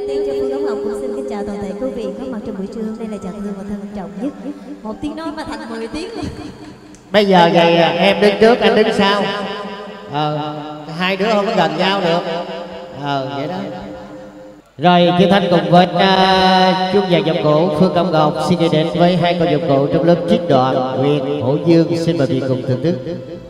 tiên cho Phương Cẩm Ngọc cũng xin kính chào toàn thể quý vị có mặt trong buổi trưa. Đây là chào thương và thân trọng nhất. Một tiếng nói mà thành 10 tiếng. Bây giờ vậy em đứng trước anh đứng sau. Hai đứa không có gần nhau được. Vậy đó. Rồi Kim Thanh cùng với chuông vàng giọng cổ Phương Cẩm Ngọc xin đi đến với hai con giọng cổ trong lớp trích đoạn huyện Hổ Dương. Xin mời vị cùng thưởng thức.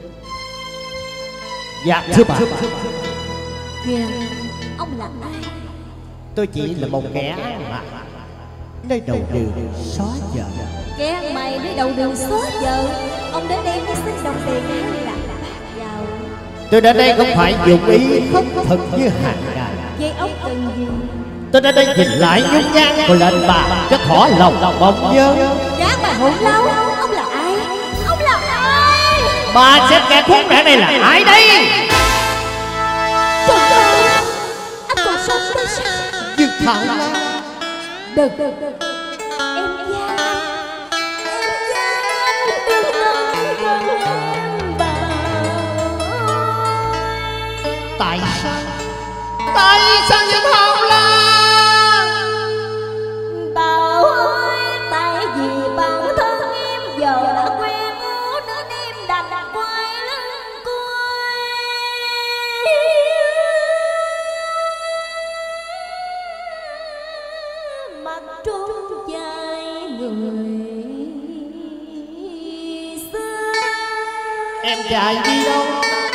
Dạ thưa bà. Kìa, ông là ai? Tôi chỉ là một kẻ mà nơi đầu đường xóa vợ. Kẻ mày nơi đầu đường xóa vợ. Ông đến đây mới xin đồng tiền hay là bạc giàu? Tôi đến đây không phải dụng ý khất thực như hàng ngày. Vậy ông cần gì? Tôi đến đây nhìn lại nhung nhan của lệnh bà cho thỏa lòng bỗng nhớ. Gã mà hỗn lâu. Ông là ai? Ông là ai? Bà sẽ kẻ khốn nạn này là ai đây? Trời ơi, anh còn sống đấy sao? Dương Thảo Lan. Đừng. Em gian. Đừng gần em bà. Tại sao Dương Thảo Lan? Bà ơi, tại vì bản thân em giờ đã quen nên em đành quay lưng cuối. Mặt trốn dài người xưa. Em dài đi đâu?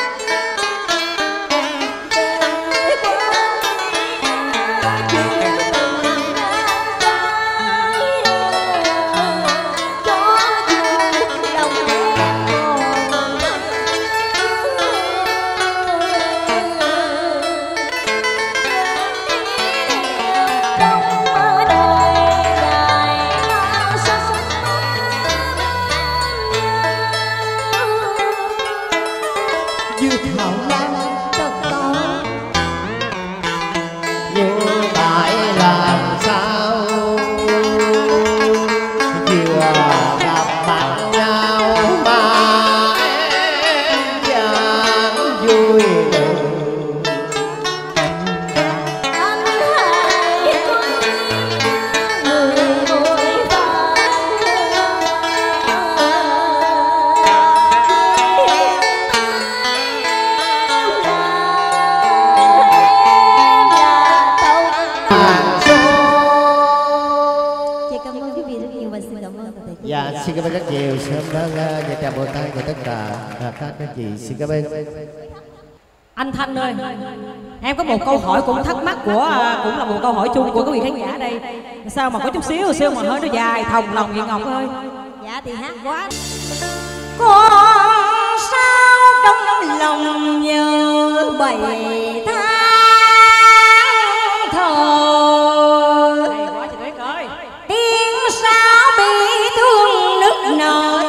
Xin cảm ơn rất nhiều, sớm đó và chào bộ tay của tất cả các anh chị. Xin cảm ơn. Anh Thanh ơi, em có một câu hỏi cũng thắc mắc cũng là một câu hỏi chung của quý vị khán giả đây. Sao mà có chút xíu mà hơi nó dài thòng lòng vậy Ngọc ơi? Dạ thì hát quá. Con sao trong lòng nhớ bầy tháng thơ. Hay quá chị Tuyết ơi. Tiếng sao bị thương nức nở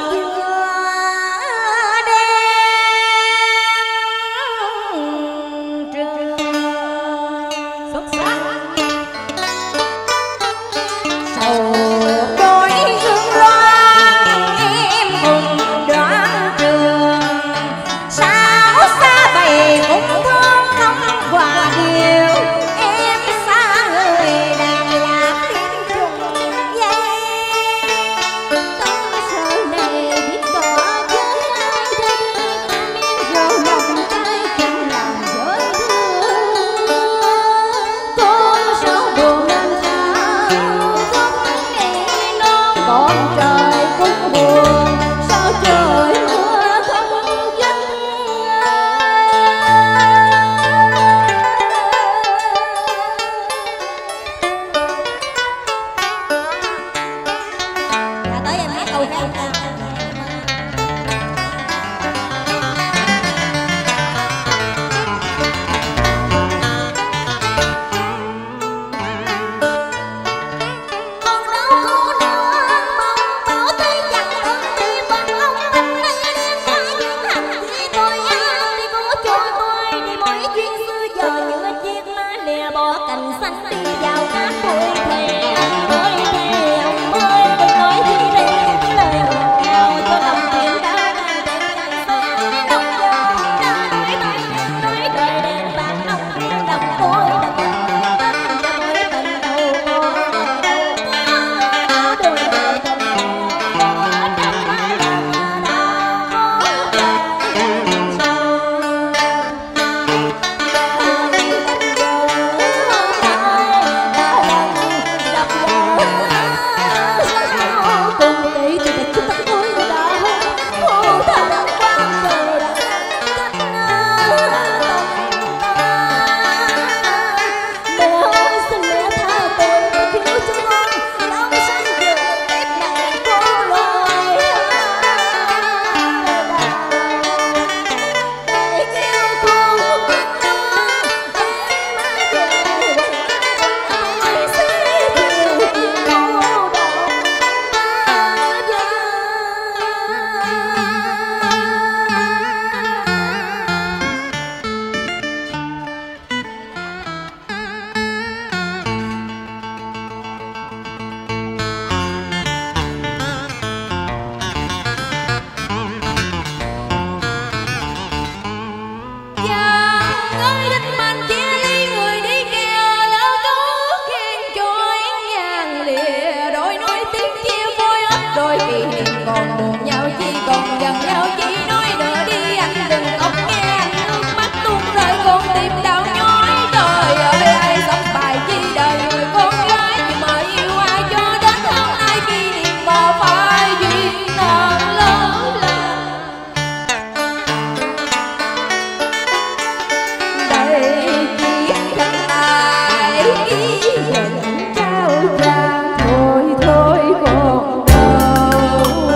giận trao tràn thôi thôi còn đâu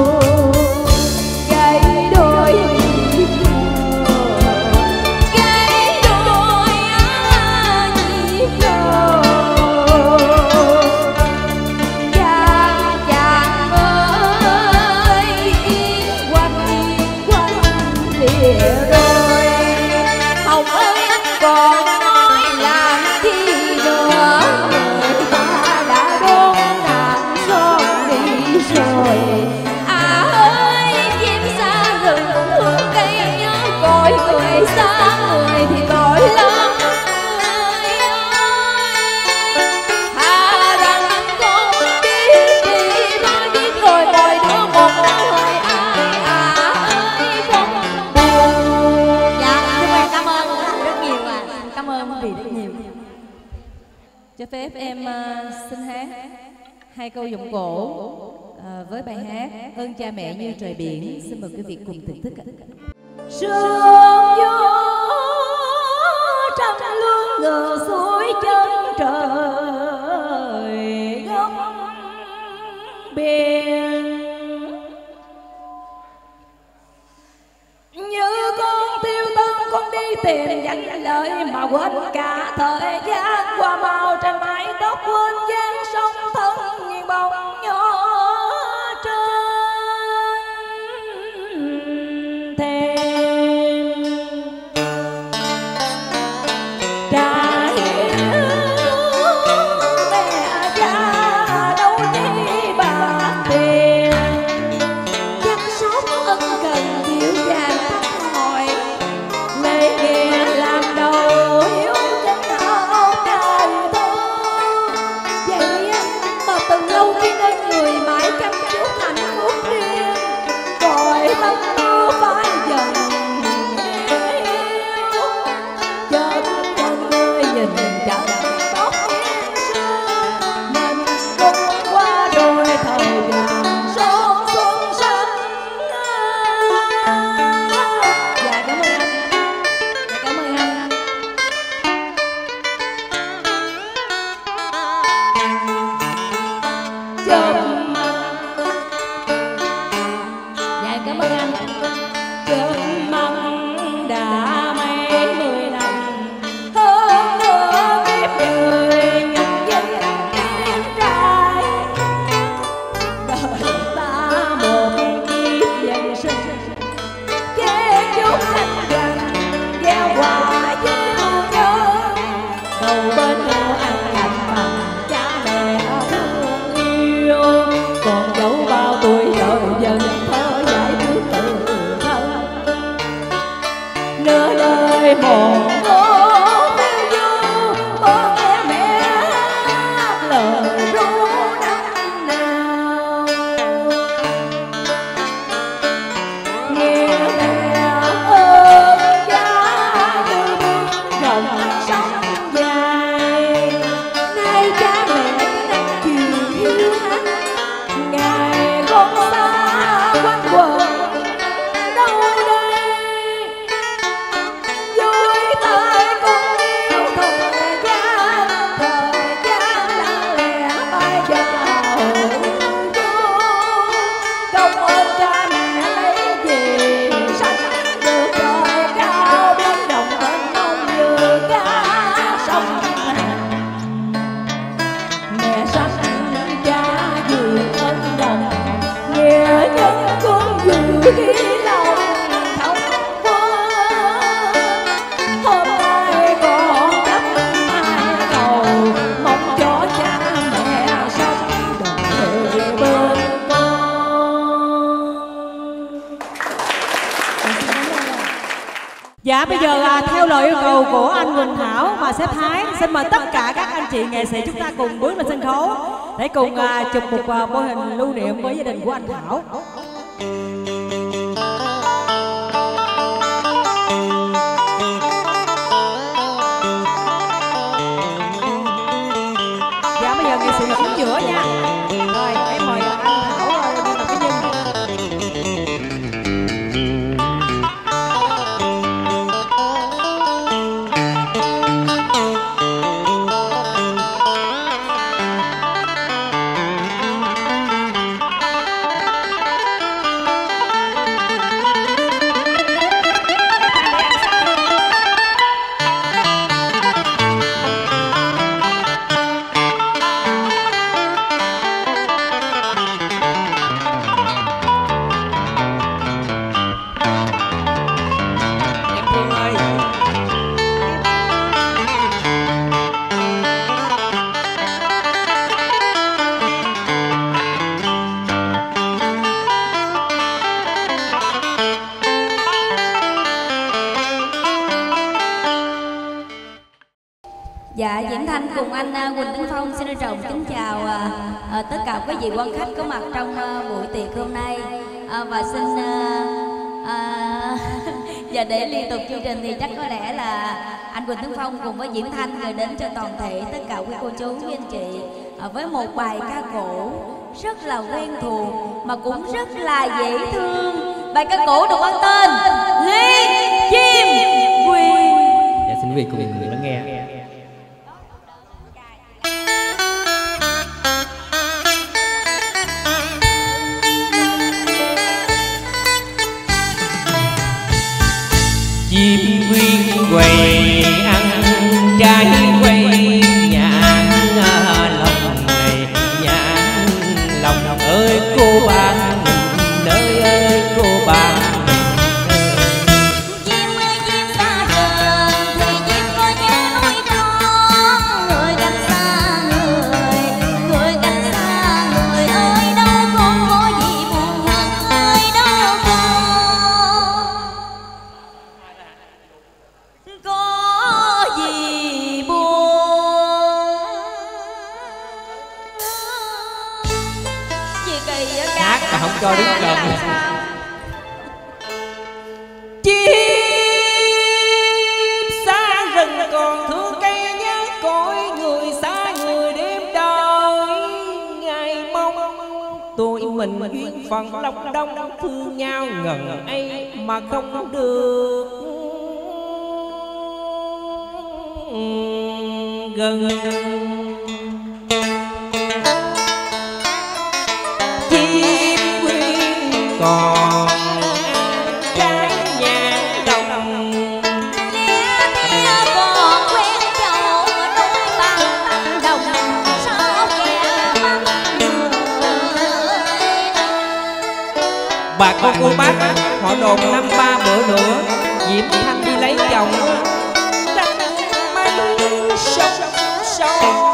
gây đôi nhịp gây đôi nhịp đầu chàng chàng ơi yên quanh lìa đôi hồng ơi anh còn nói làm chi nữa người ta đã đốn đạn son đi rồi à ơi chim xa rừng hương cây nhớ cội người xa người thì tội lắm người ơi thà rằng con biết thì tôi biết rồi mỗi đứa một đời ai ơi không buồn. Dạ chúng em cảm ơn rất nhiều cảm ơn quý vị rất nhiều. Cho phép em xin hát hai câu giọng cổ với bài hát Ơn Cha Mẹ Như Trời Biển. Xin mời quý vị cùng thưởng thức ạ. Sương gió trăng luôn ngờ suối chân trời góc biển như con tiêu tân con đi tìm danh lợi mà quên cả thời gian qua màu trên mái tóc quên dáng sông thân nghiêng bóng nhỏ trên thềm trả hiếu mẹ cha đâu đi bạc tiền chắc sống ân cần dịu dàng thăm hỏi lễ nghĩa làm đầu hiếu kính hậu trời thương vậy mà từ lâu khi nên người mãi chăm chút hạnh phúc riêng gọi tâm tư phải dần yêu chợt con người nhìn chẳng tóc yên sương mình cũng qua rồi thời gian son xuân xanh. Dạ cảm ơn anh. Dạ cảm ơn anh. Chớm dạ cảm ơn anh. Chớm măng đã mấy mươi năm hơn nữa kiếp người nhân dân tiến trai đời ta một kiếp nhân sinh chế chúc thanh danh gieo quả gieo nhân đầu bên nhau ăn lành bằng cha mẹ thương yêu còn dẫu bao tuổi đời dần thơ giải trước tự thân nửa đời một ngô tiêu du bố nghe mẹ lời ru năm nào nghĩa mẹ ơn cha như biển rộng sông dài nay cha mẹ đang chiều hiu hắt ngày con xa quanh quẩn đâu đây vui tay con yêu thời gian lặng lẽ bay vào du công ơn cha mẹ lấy gì sách được trời cao biến động bên ông như cá sông mẹ sách cha dường ân đồng nghĩa nhân cũng giữ khi lòng không quên hôm nay con chấp hai cầu mong cho cha mẹ sống đời bên con. Dạ bây giờ theo lời yêu cầu của anh Quỳnh Thảo và sếp Thái, xin mời tất cả các anh chị nghệ sĩ chúng ta cùng bước lên sân khấu để cùng chụp một mô hình lưu niệm với gia đình của anh Thảo. Dạ bây giờ nghệ sĩ xuống giữa nha. Rồi em mời anh Thảo đi vào cái nhân. Thanh cùng anh Quỳnh Tấn Phong xin trân trọng kính chào tất cả quý vị quan khách có mặt trong buổi tiệc hôm nay, và xin và để liên tục chương trình thì chắc có lẽ là anh Quỳnh Tấn Phong cùng với Diễm Thanh gửi đến cho toàn thể tất cả quý cô chú quý anh chị với một bài ca cổ rất là quen thuộc mà cũng rất là dễ thương. Bài ca cổ được mang tên Ly Chim Quyền. Dạ, xin quý vị cùng lắng nghe. Chim quyên quầy ăn trái quay nhãn lòng này nhãn lòng ơi cô bạn nơi ơi cô bạn. Chim ơi chim xa gần thì chim có nhớ nuôi con, người gần xa người gần xa người ơi đâu không có gì buồn hơn ơi đâu có gì buồn. Gì kỳ vậy ca? Hát mà không cho đứng gần. Chim xa rừng còn thương cây nhớ cõi người xa người đêm đợi ngày mong tụi mình duyên phận lòng đông thương nhau ngần ấy mà không được gần. Chim quyên còn trái nhãn đồng Lẽ còn quen chậu núi bằng đồng sao kẻ mắt người. bà con cô bác họ đồn năm ba bữa nữa Diễm Thanh đi lấy chồng đánh mấy sông sâu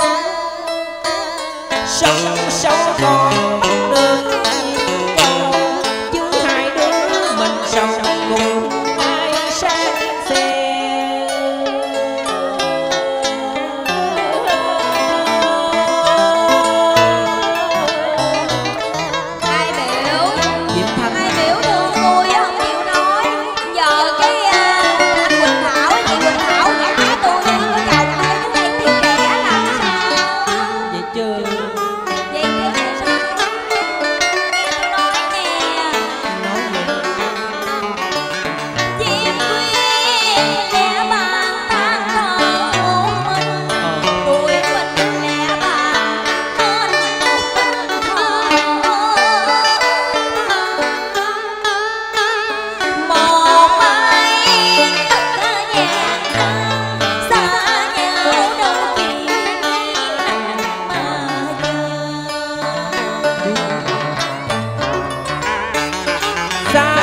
sông sâu còn bắt được câu chứ hai đứa mình sống cùng ai sang xe. Ai biểu Diễm Thanh ai biểu thương tôi không chịu nói, giờ cái anh Quỳnh Thảo chị Quỳnh Thảo gả tôi đi có chồng ai cái này thì kẻ làm sao vậy chứ vậy chứ sao nghe tôi nói nè. nói vậy. Chim quyên lẽ bàn than thở một mình, tụi mình lẽ bàn nên một mình thở. Một ai tất nhạc xa nhau đâu kỳ anh mà chờ. Xa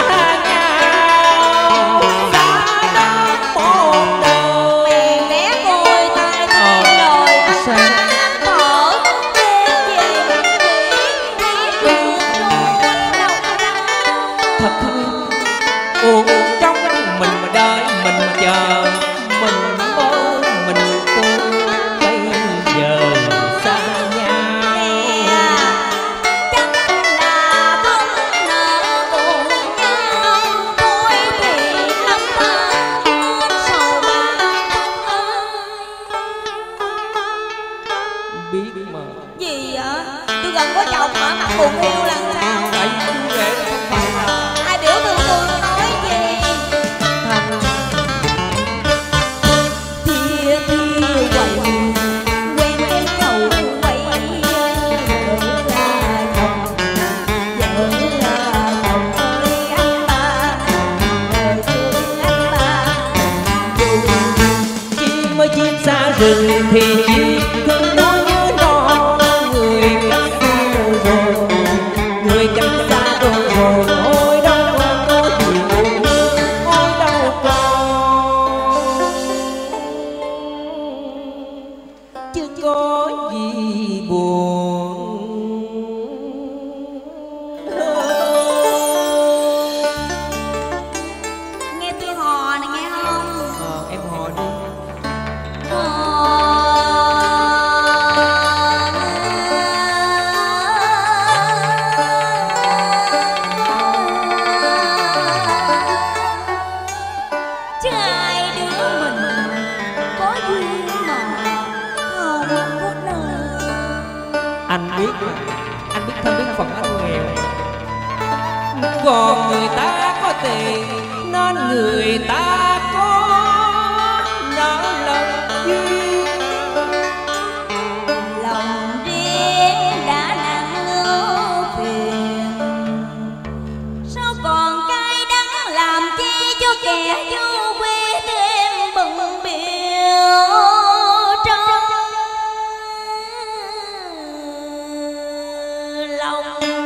nhau xa đó một đời Ghé ngồi tai nghe lời anh than thở em gì đi ruột ruột lòng đau. thật thương uổng trong mình mà đợi mình chờ mình mơ mình tu bây giờ xa nhau. Chắc là không nợ cùng nhau, tôi thì lắm than buồn sầu bạc không Biết mà gì vậy? Tôi gần có chồng mà mặt buồn thiêu lần sao? tại vì chú rể nó không phải là Ai biểu thương tôi nói gì? Thia thia quậy quen cái cầu quậy vợ là chồng ơi anh ba đời thương anh ba. chim ơi chim xa rừng thì chim thương núi nhớ non người cách xa rồi người cách xa rồi ôi đâu còn có gì buồn ôi đâu còn chứ có gì buồn. Nghe tôi hò này nghe không? Em hỏi đi. Hò anh biết thân biết phận anh nghèo, còn người ta có tiền nên người ta có nợ lần duyên. Lòng riêng đã nặng ưu phiền, sao còn cay đắng làm chi cho kẻ vô quy thêm bận biểu trong lòng.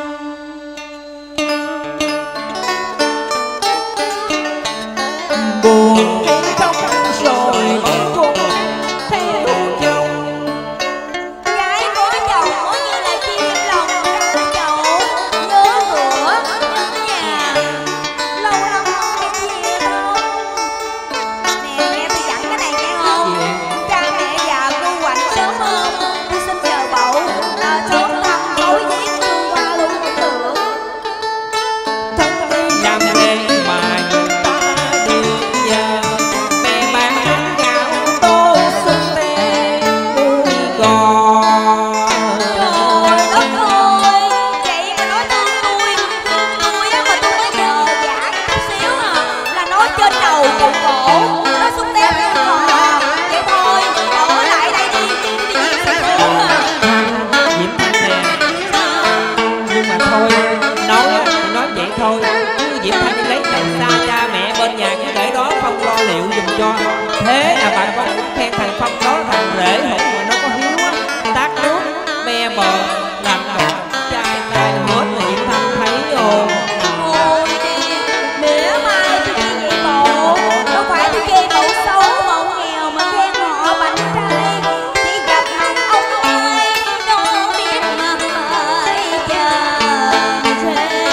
Buồn khóc rồi bóng cung theo chồng, Gái có chồng có như là chim lòng ra chậu, nhớ cửa nhớ nhà, lâu lắm không biết gì đâu. Nè nghe tôi dặn cái này nghe không? Cha mẹ già cô quạnh sớm hơn, tôi xin chờ bậu sớm thăm tối giết tôi qua luôn cũng được. thân đi làm nghề mà người ta được nhờ, mẹ bạn ăn gạo tôi xuân tê nuôi gò. Trời đất ơi, vậy mà nói thương tôi á, mà tôi mới nhờ giả chút xíu là nói trên đầu trên cổ, nó xung tép lên rồi à. Vậy thôi, ở lại đây đi giết sự thương à. Diễm Thanh nè, nhưng mà thôi, nói vậy thôi, chứ Diễm Thanh đi lấy chồng xa, cha mẹ bên nhà cứ để đó không lo liệu giùm cho. Thế là bạn có khen thằng Phong đó là thằng rể hổng mà nó có hiếu á, tát nước me bờ làm cả trai tay hết là Diễm Thanh thấy rồi. Thôi đi, mỉa mai tôi đi vậy bộ, đâu phải tôi khen cậu xấu mậu nghèo mà khen họ bánh trai. Chỉ gặp mặt ông ơi, đâu biết mà hỏi chàng chê.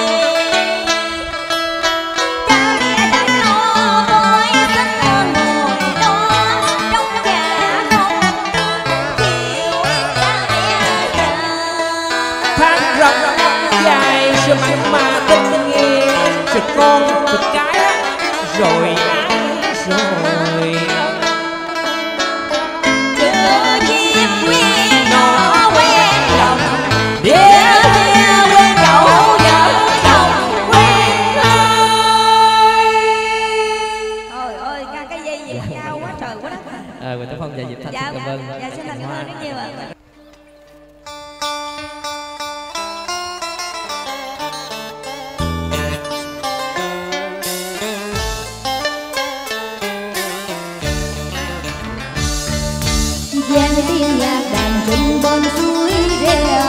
Cha mẹ đã lo tôi rất là ngồi đó, trong nhà không chịu cha mẹ già. Tháng rộng dài sự mặn mà tình nghĩa, sự con sự cái á, rồi ai rồi. Chưa chiếc quyên nó quen lòng, đĩa quen cậu vợ chồng quen ơi. Trời ơi, ca cái dây gì cao quá trời quá đất. Nguyễn Tấn Phong và Diệp Thanh Dạ, xin cảm ơn. dạ xin cảm ơn rất nhiều ạ. Giang tiếng nhạc đàn trên bên suối reo,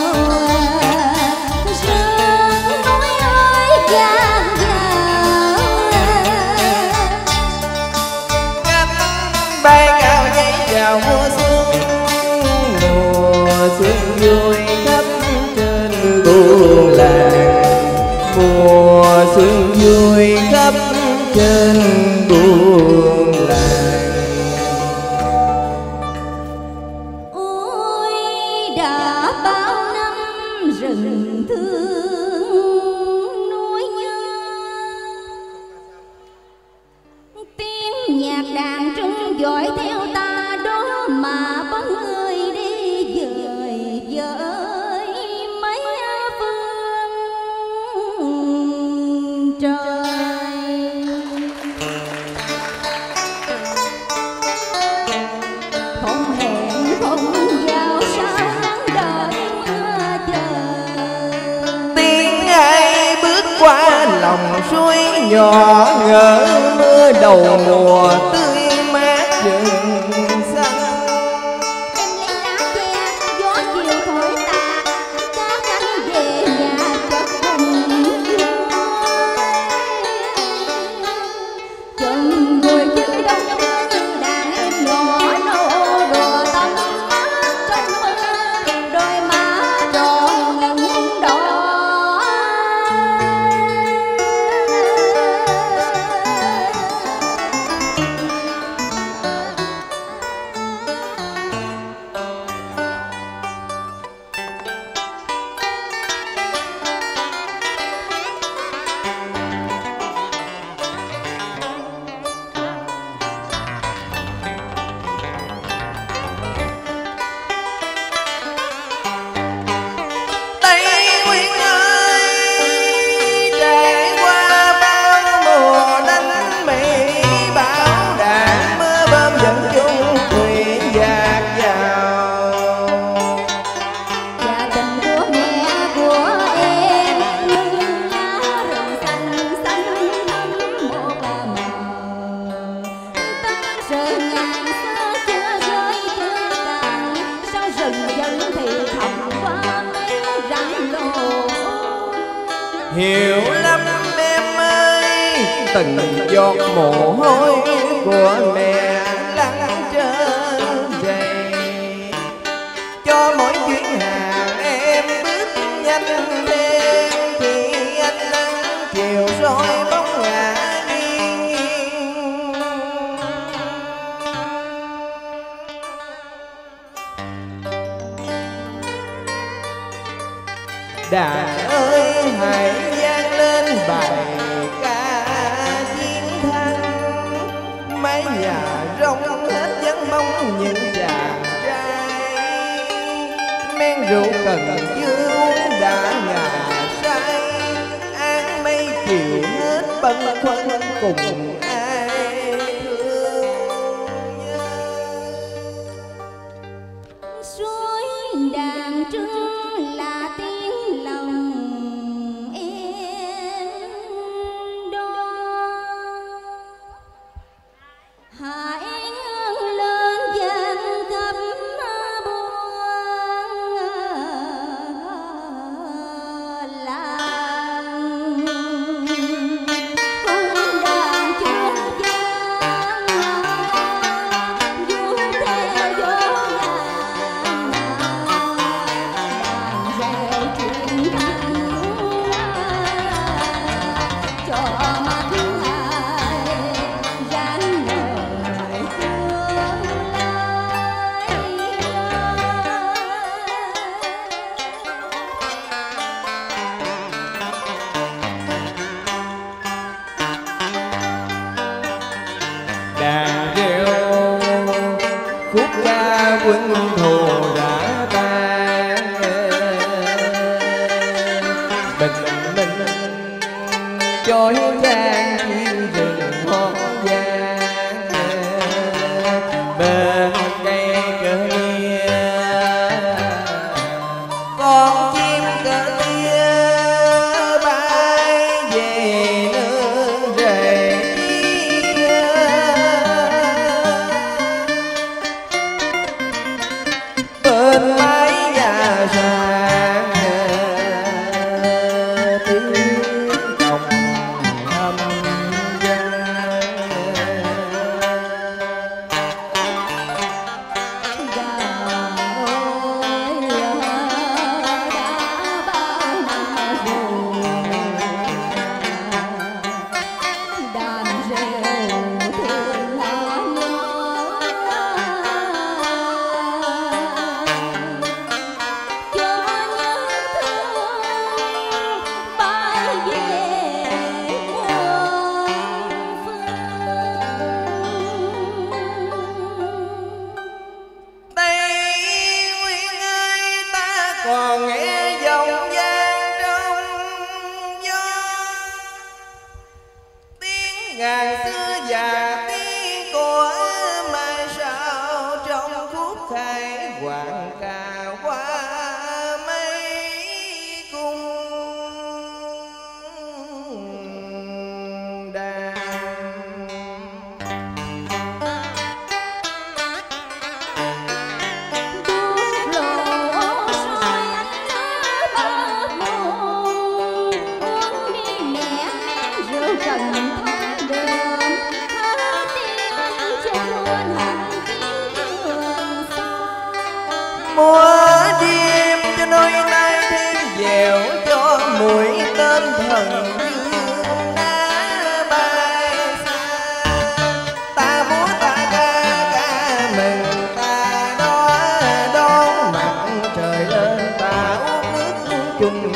sương núi ơi vang vào. Cánh bay cao nhảy vào mùa xuân vui khắp trên buôn làng, mùa xuân vui khắp trên buôn làng. Ôi đã bao năm rừng thương nỗi nhớ, tiếng nhạc đàn trưng dõi theo ta đó mà bóng người đi dời với mấy phương trời. Không hẹn không giao sao nắng đợi mưa chờ. Tiếng ai bước qua lòng suối nhỏ ngỡ mưa đầu mùa tươi mát rừng xanh. Em lấy lá che gió chiều thổi tà, cá cánh về nhà chợt cùng chừng người chơi đông như đàn em nhỏ nô đùa tâm trong mơ, đôi má tròn ngấn đỏ. hiểu lắm em ơi, từng giọt mồ hôi của mẹ lăn trên giày, cho mỗi chuyến hàng em bước nhanh thêm thì anh nắng chiều soi bóng ngả nghiêng. Đàn ơi hãy vang lên bài ca chiến thắng, mái nhà rông hết vẫn mong những chàng trai, men rượu cần chưa uống đã ngà say, áng mây chiều hết bâng khuâng cùng ai thương nhớ. Suối đàn trưng là tiếng lòng em đó, hãy ngước lên dần thấp buông làng, cung đàn chưa vang vui theo gió ngàn, đàn reo truyền thanh cho mắt ai ráng lời tương Đàn reo khúc ca quân thù đã tan, bình minh chói chang chim rừng hoang vang, bên cây cờ lia con chim cờ lia bay về nương rẫy, bên mái nhà sàn tiếng đồng âm vang. Còn nghe dòng vang trong gió, tiếng ngàn xưa và tiếng của mai sao trong khúc khai quảng ca qua mấy cung đàn. Múa đêm cho đôi tay thêm dẻo, cho mũi tên thần dương đã bay xa. Ta múa ta ca ca mừng, ta đó đón mặt trời lên, ta uống nước chung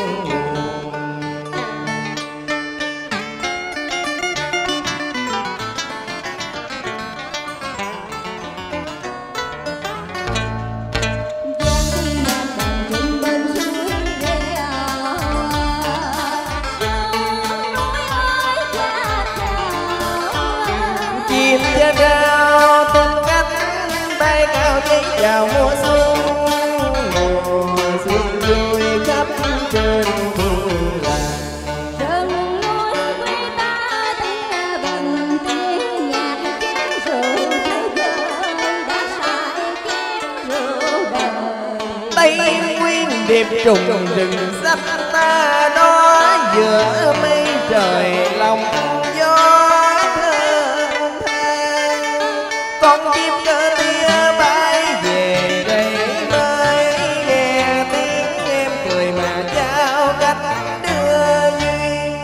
chim cha cao tên cánh bay cao dây chào mùa xuân, mùa xuân vui khắp trên phương làng. rừng núi quê ta tiếng bằng tiếng nhạc chén rượu thế giới đã sai chén rượu đời. Tây Nguyên điệp trùng rừng xanh ta đó giữa mây trời lòng gió thơm than. Con chim cơ tia bay về đây mới nghe tiếng em cười mà trao cách đưa duyên.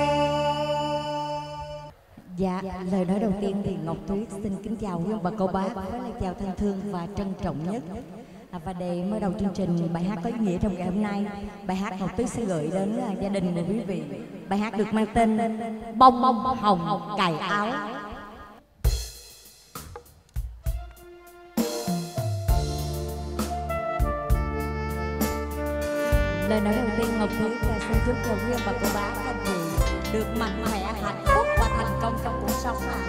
Dạ, lời nói đầu tiên thì Ngọc Tuyết xin kính chào quý ông bà cô bác với lời chào thân thương và trân trọng nhất. Và để mở đầu chương trình, bài hát có ý nghĩa trong ngày hôm nay, bài hát Ngọc Tuyết sẽ gửi đến gia đình và quý vị. Bài hát được mang tên Bông Hồng Cài Áo. Lời nói đầu tiên Ngọc Tuyết xin chúc cho quý ông bà cô bác các anh chị được mạnh khỏe, hạnh phúc và thành công trong cuộc sống này.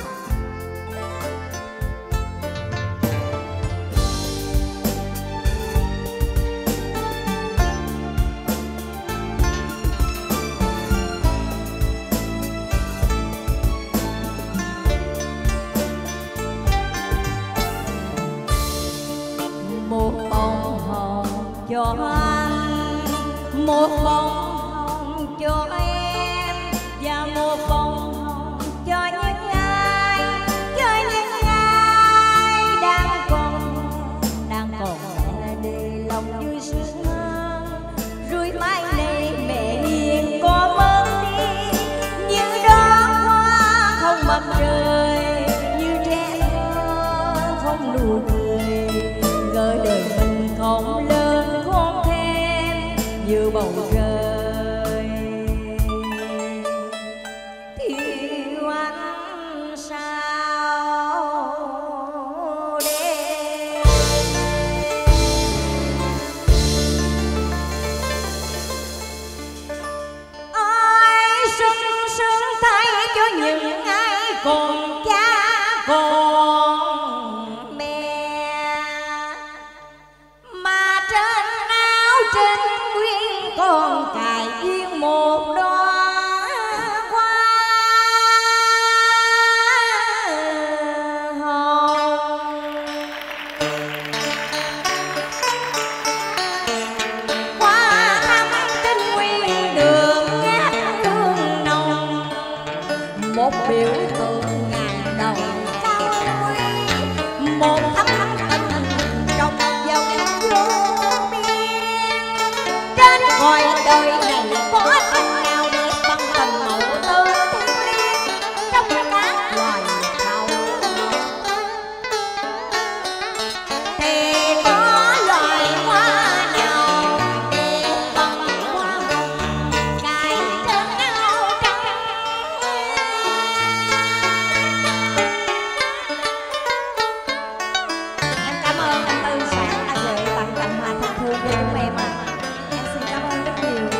Một bông hồng cho anh, một bông hồng cho em, và một bông hồng cho những ai đang còn mẹ để lòng vui sướng hơn. Rồi mai này mẹ hiền có mất đi như đó hoa không mặt trời, như trẻ thơ không nụ cười, gợi đời mình không lớn không thêm như bầu trời thiếu ánh sao đêm. Ai sung sướng thay cho những ai còn cha còn mẹ, mà trên áo trên nguyên còn cài duyên một đóa hoa hồng. Hoa thắm trên nguyên đường ngát hương nồng, một biểu tượng ngàn đầu cao quý, một thắm tình trong dòng vô biên. Trên cõi đời này có tình nào đẹp bằng tình mẫu tử thiêng liêng trong các loài thảo, thì có loài hoa nào đẹp bằng hoa hồng cài trên áo trắng. Em cảm ơn anh Tư Sản đã gửi tặng tặng hoa thân thương cho chúng em ạ. Em xin cảm ơn rất nhiều.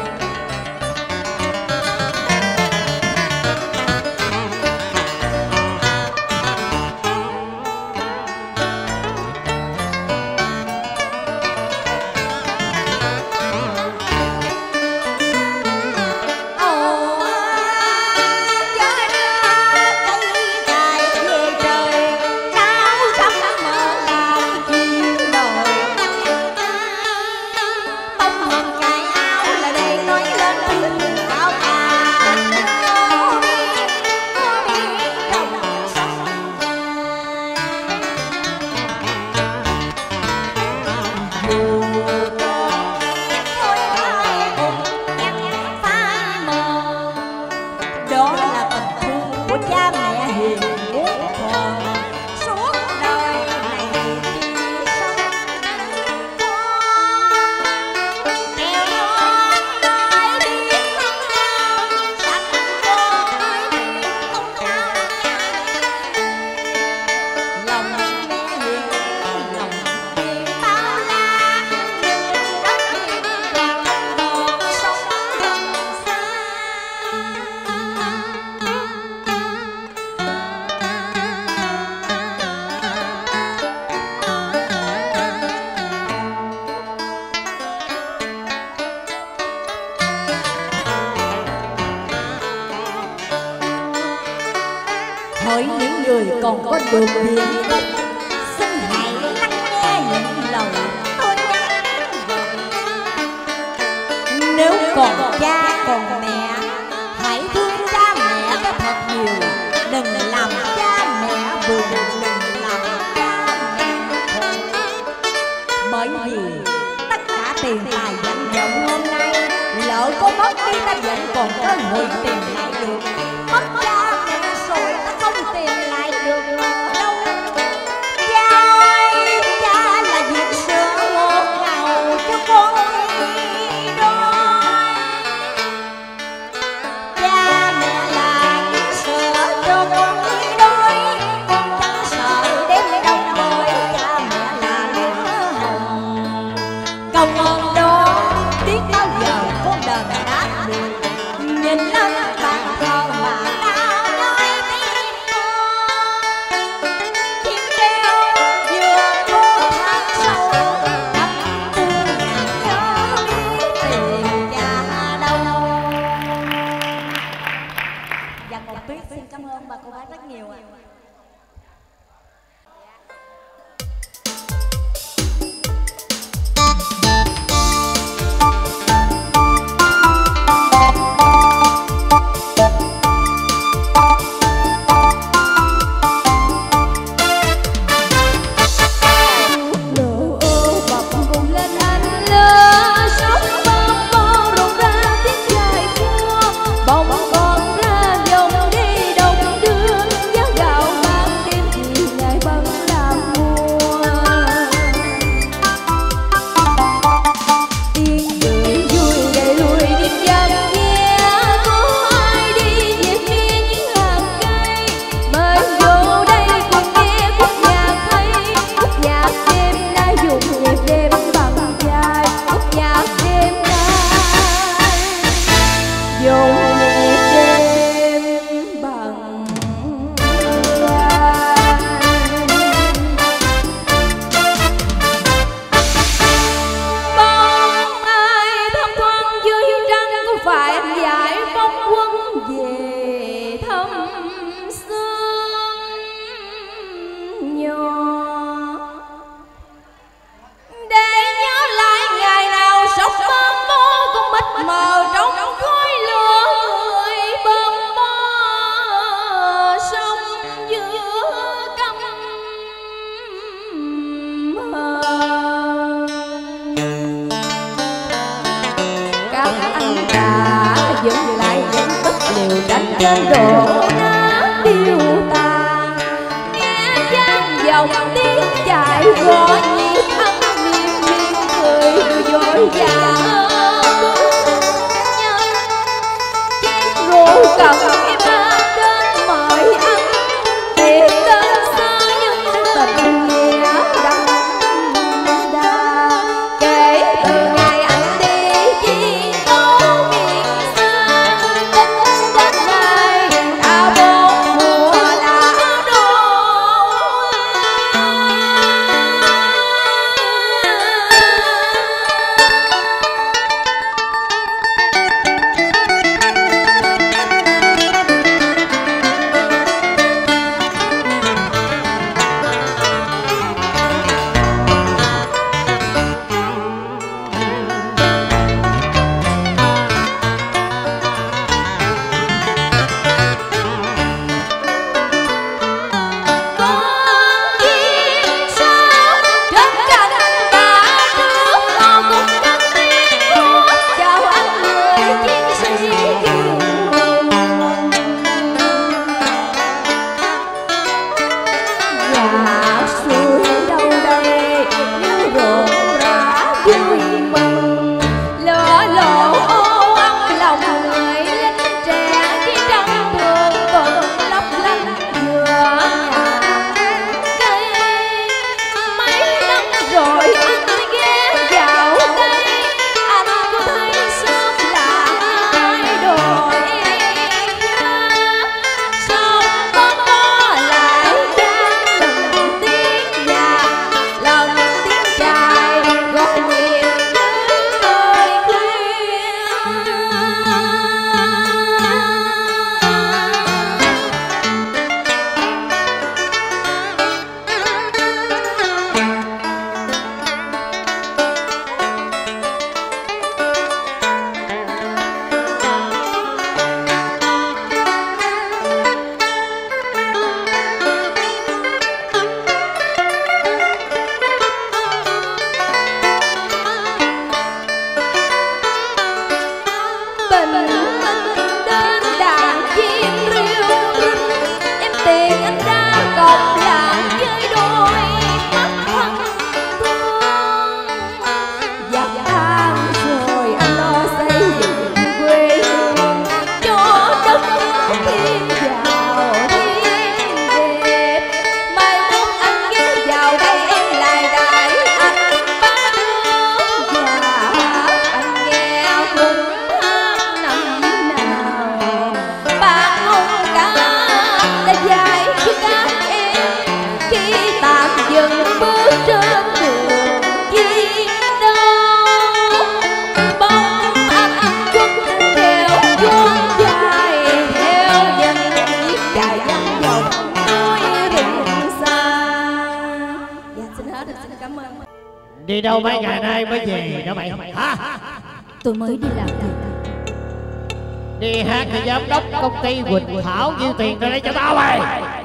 Ồ gió đưa cây cài về trời, náo sắp mở lại chuyện đời. Bông hồng cài áo là để nói lên tình cao cả vô biên trong sông dài. Dù con biết thôi ai cùng em phai mờ, đó là tình thương của cha mẹ hiền muốn còn suốt đời này chỉ sống con. Theo non nói biết không nào, sạch con nói biết không nào nhai. Lòng mẹ hiền lòng hiền bao la, nhưng đất hiền còn sống gần xa. Hỡi những người còn có được điểm tích, xin hãy lắng nghe những lời tôi nhắn gửi. Nếu còn cha còn mẹ tiền tài danh vọng hôm nay, lỡ có mất đi ta vẫn còn cơ hội tìm lại được. Mất cha mẹ rồi ta không tìm lại được nữa đâu. Cha ơi, cha là việc sữa ngọt ngào cho con đi đôi. Cha mẹ là việc sữa cho con đi đôi, con chẳng sợ đêm đông đôi. Cha mẹ là lửa hồng, công ơn đó biết bao giờ con đền đáp được. Nhìn lên bàn thờ mà ta nói tiếng con, chim kêu vừa có tháng sâu, đắm thương nhớ biết tìm cha đâu. Và còn Tuyết xin cảm ơn bà cô bác rất nhiều ạ. Trên đổ nát tiêu tàn, nghe vang dòng tiếng chạy gõ nhịp ăn miên miên cười vội vã chén rượu cầm em mang đến mời ăn, tiệc đơn sơ nhưng tình nghĩa đậm đà. Kể từ ngày anh đi chi tố miền xa, tính đến nay đã 4 mùa đã đôi. Đi đâu mấy ngày nay mới về đó mày hả? Tôi mới đi làm thầy. Đi hát thì giám đốc công ty Quỳnh Thảo nhiêu tiền ra đây cho tao mày.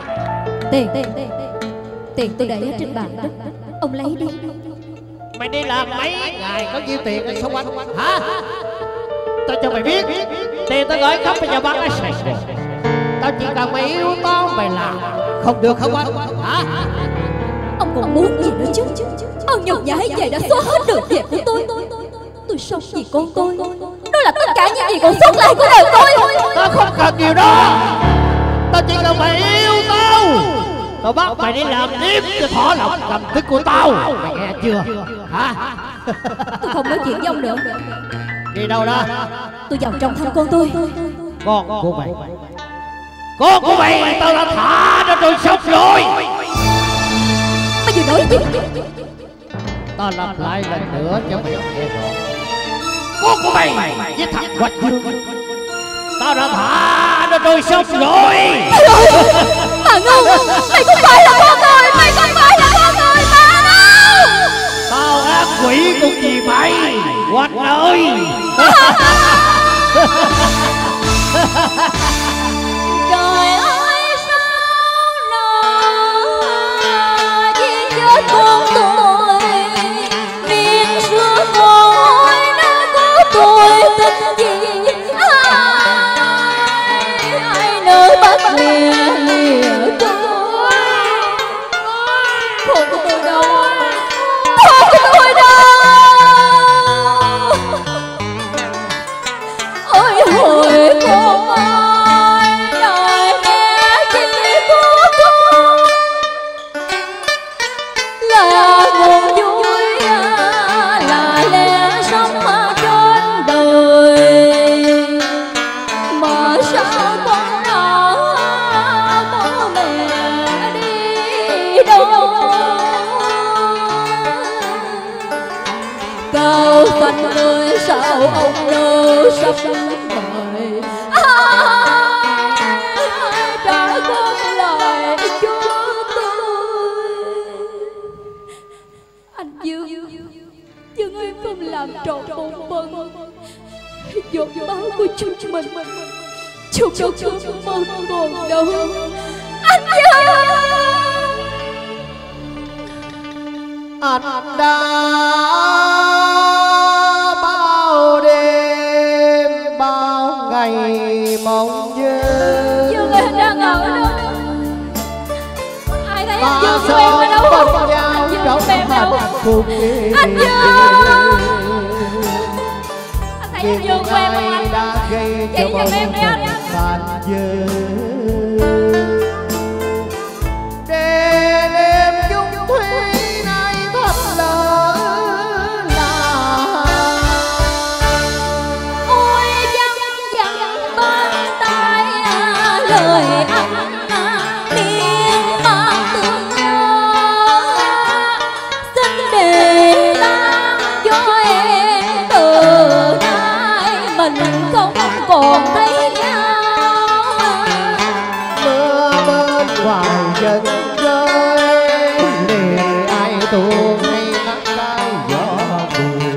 Tiền tôi để ở trên bàn đó. Ông lấy đi. Mày đi làm mấy ngày có nhiêu tiền ở xung quanh hả? Tao cho mày biết, tiền tao gửi khắp bây giờ bán ở Sài Gòn. Tao chỉ cần mày yêu tao mày làm không được không anh hả? Ông còn muốn gì nữa chứ? Ông nhục nhã vậy đã xóa hết được đẹp của tôi. Tôi sống vì con tôi. Đó là tất cả những gì còn sót lại của đời tôi. Tao không cần điều đó. Tao chỉ cần mày yêu tao. Tao bắt mày đi làm tiếp cho thỏa lòng cầm tức của tao. Mày nghe chưa hả? Tôi không nói chuyện với ông nữa. Đi đâu đó? Tôi vào trong thăm con tôi. Con của mày? Con của mày tao đã thả nó trôi sông rồi. Mày vừa nói gì? Tao lặp lại lần nữa cho mày nghe rõ. Con của mày với thằng Quách Dương tao đã thả nó trôi sông rồi. Bà Ngân, mày không phải là con tôi. Mày không phải là con tôi mà. Tao ác quỷ con gì mày Quách ơi. Trời ơi sao nỡ vì chết con tôi. Miền xưa tôi đã có tôi tình gì. Ai nỡ bắt lìa tôi. Con của tôi đâu? Con của tôi đâu? Ôi hồi con ơi, đời mẹ chỉ của con là nguồn vui, là lẽ sống trên đời. Mà sao con đã bỏ mẹ đi đâu? Cao xanh ơi sao ông lơ sắp đời. Ai trả con lại cho tôi. Anh Dương ơi, không làm trọn bổn phận. Giọt máu của chúng mình đâu không còn đâu. Anh Dương, Anh đã bao đêm bao ngày mong nhớ. Dương ơi, anh đang ở đâu? Ai thấy anh Dương của em ở đâu không? Anh Dương của em đâu? Anh Dương, anh thấy anh Dương của em không anh? Đã gây cho Vậy giùm em đi anh. tàn dơ. Để đêm chung thủy này thật lỡ là. Ôi văng bên tai lời anh miên man tương nhớ. Xin để tan cho em từ nay mình không còn thấy nhau. Mưa bên ngoài dần rơi để ai tuôn hay nắng cay gió buồn.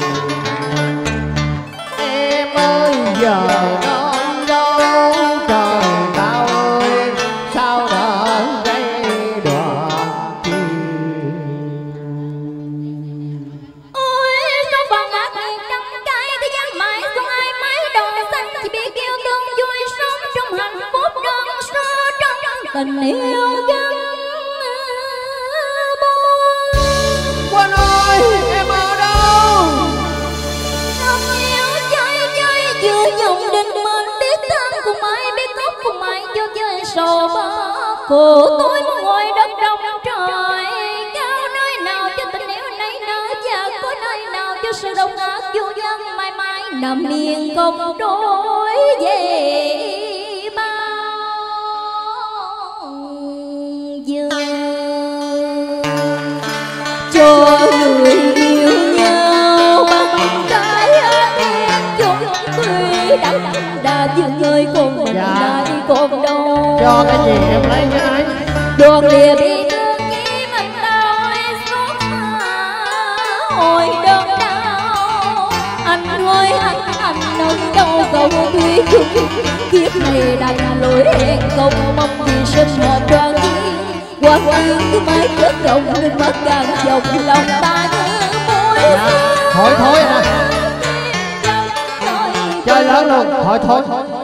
Em ơi giờ non đâu trời tao ơi sao đã gây đoạn tình. Ôi sao bằng ác nghiệt đắng cay thế gian mãi không ai mãi đầu xanh. Chỉ biết yêu thương vui sống trong hạnh phúc đơn sơ trong tình yêu gắn bó. Quân ơi em ở đâu? Lòng yêu cháy cháy giữa dòng đình mình biết thương cùng ai biết khóc cùng ai cho chơi sầu bơ của tôi muốn ngồi đất đông trời cao. Nơi nào cho tình yêu nảy nở và có nơi nào cho sự đồng ác vô vân mãi mãi nằm miền không đổi về bao giờ. Cho người yêu nhau bằng cái em chung tuy đắng đã dừng ơi còn mình lại còn đâu. Cho cái gì em lấy cái ấy. Đoàn lìa bị thương chỉ mình đau suốt hồi kiếp này đành lỗi hẹn không mong vì sinh hợp đoàn viên. Qua tiếng cứ mãi kết động nước mắt càng dòng lòng ta như môi. Thôi à, chơi lớn luôn, thôi.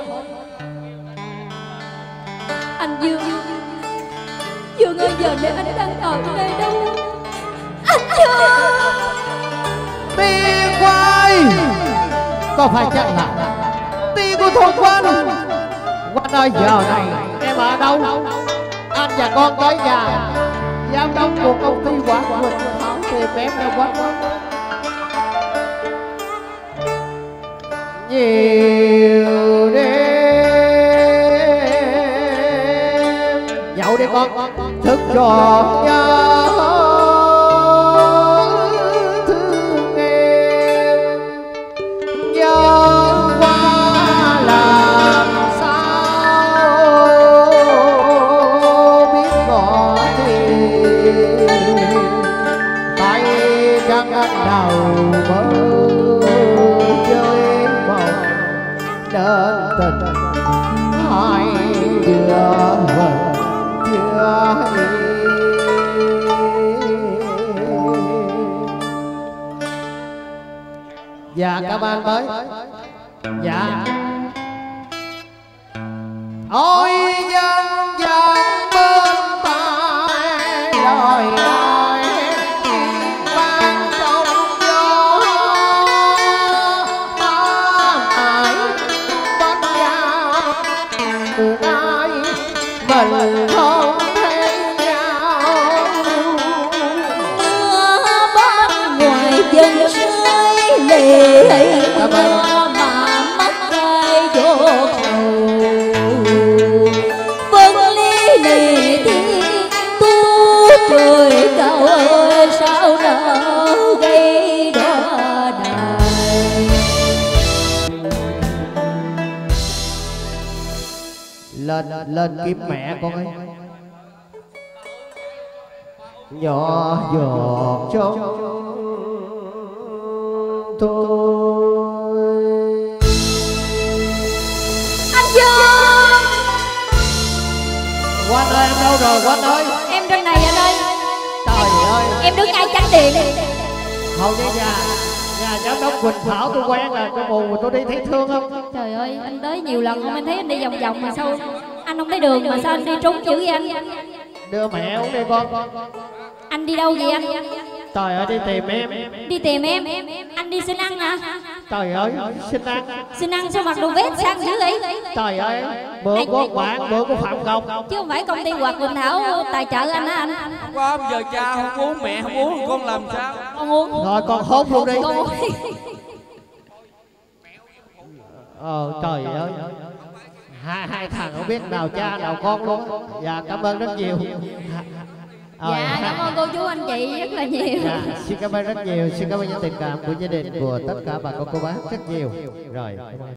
Anh Dương ơi, giờ này anh đang ở nơi đâu? Anh Dương! Tiên quay, có phải chắc là tiên của thôn Quan? Quan ơi, giờ này em ở đâu? Anh và con tới nhà giám đốc của công ty Quảng Quỳnh Thảo tìm em ra quán đó. Nhiều đêm nhậu đi con, thức tròn nhớ thương em, nhớ qua làm sao biết ngỏ thì tay căng đầu mơ chơi mộng đơn tình hai đứa chưa dạ cảm ơn mới dạ ôi dân dân bên tai lời nói vang trong gió ai bất gia từ ai mình không thấy nhau. Mưa bên ngoài chân sới lệ mưa mà mất cây vô cầu. Vân ly lì thiên tu trời cao ơi, sao nỡ gây đọa đời. Lên kiếm mẹ con ơi, nhỏ giọt trong thôi. Anh Dương! Quanh ơi, em đâu rồi Quanh ơi? Em trên này anh ơi. Trời ơi, Em đứng ngay chánh điện. hầu như nhà giám đốc Quỳnh Thảo tôi quen là cái mù mà tôi đi thấy thương không? Trời ơi, anh tới nhiều lần không, anh thấy anh đi vòng vòng mà sao anh không thấy đường mà sao anh đi trúng dữ vậy anh? Đưa mẹ uống đi con. Anh đi đâu vậy anh? Trời ơi, đi tìm em. Đi tìm em? Anh đi xin ăn hả? Trời ơi, xin ăn. Xin ăn sao mặc đồ vest sang dữ vậy? Trời ơi, bữa của bạn, bữa của Phạm Công. Chứ không phải công ty Hoạt Quỳnh Thảo tài trợ anh á anh? Không có, giờ cha không uống, mẹ không uống, con làm sao? Con uống. Rồi con hốt luôn đi. Con uống. Trời ơi, hai thằng không biết nào cha nào con luôn. Dạ cảm ơn rất nhiều. Dạ cảm ơn cô chú anh chị rất là nhiều. Dạ, xin cảm ơn rất nhiều, xin cảm ơn những tình cảm của gia đình, của tất cả bà con cô bác rất nhiều. Rồi.